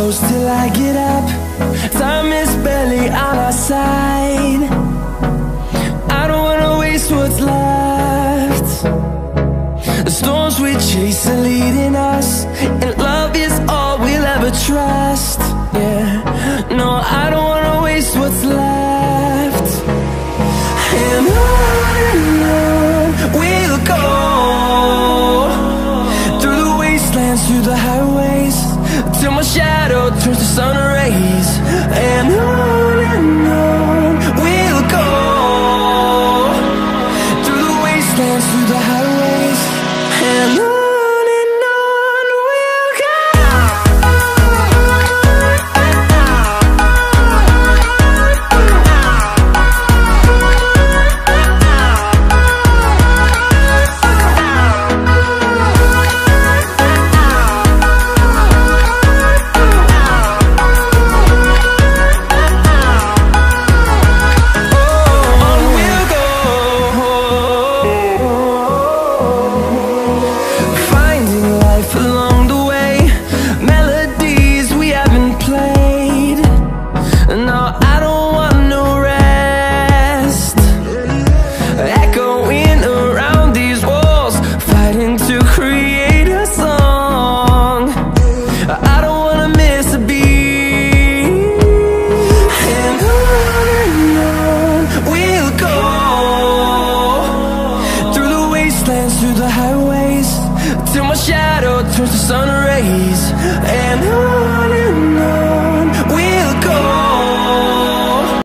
close till I get up. Time is barely on our side. I don't wanna waste what's left. The storms we chase are leading us, and love is all we'll ever trust. Yeah, no, I don't wanna waste what's left. And on we'll go, through the wastelands, through the highways, till my shadow turns to sun